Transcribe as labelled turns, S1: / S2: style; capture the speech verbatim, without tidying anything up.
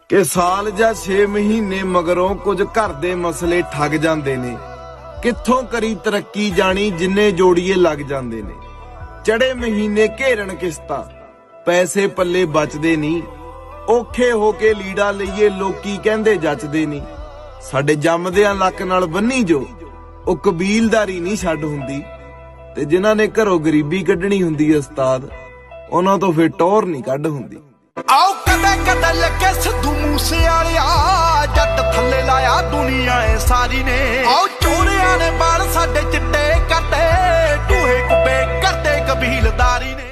S1: कि साल जा छे महीने मगरों कुछ घर दे मसले ठग जांदे ने। कित्थों करी तरक्की जानी जिन्ने जोड़िए लग जांदे ने। चढ़े महीने घेरन किस्ता पैसे पल्ले बचदे नहीं। औखे हो के लीड़ा लईए लोकी कहंदे जचदे नहीं। साडे जमदियां लक नाल बन्नी जो ओ कबीलदारी नहीं छड्ड हुंदी ते जिन्हां ने घरों गरीबी कड्ढणी हुंदी है उस्ताद उन्हां तों फिर टौर नहीं कड्ढ हुंदी।
S2: आओ कदे कदे लगे सिद्धू मूसे वालिया जट थल्ले लाया दुनिया ए सारी ने। आओ चोरियां ने बाल साडे चिट्टे करते टूहे कुब्बे करते कबीलदारी ने।